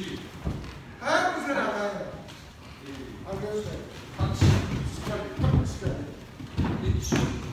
早くせなあかんよ。上げるせ。 タッチ。しっかり。しっかり。